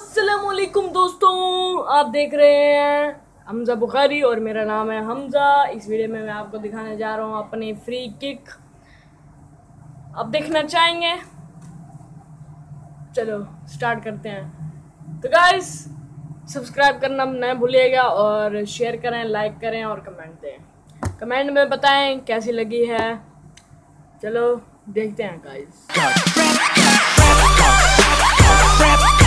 अस्सलामुअलैकुम दोस्तों, आप देख रहे हैं हमजा बुखारी और मेरा नाम है हमजा। इस वीडियो में मैं आपको दिखाने जा रहा हूँ अपनी फ्री किक। आप देखना चाहेंगे? चलो स्टार्ट करते हैं। तो गाइस, सब्सक्राइब करना न भूलिएगा और शेयर करें, लाइक करें और कमेंट दें। कमेंट में बताएं कैसी लगी है। चलो देखते हैं गाइस।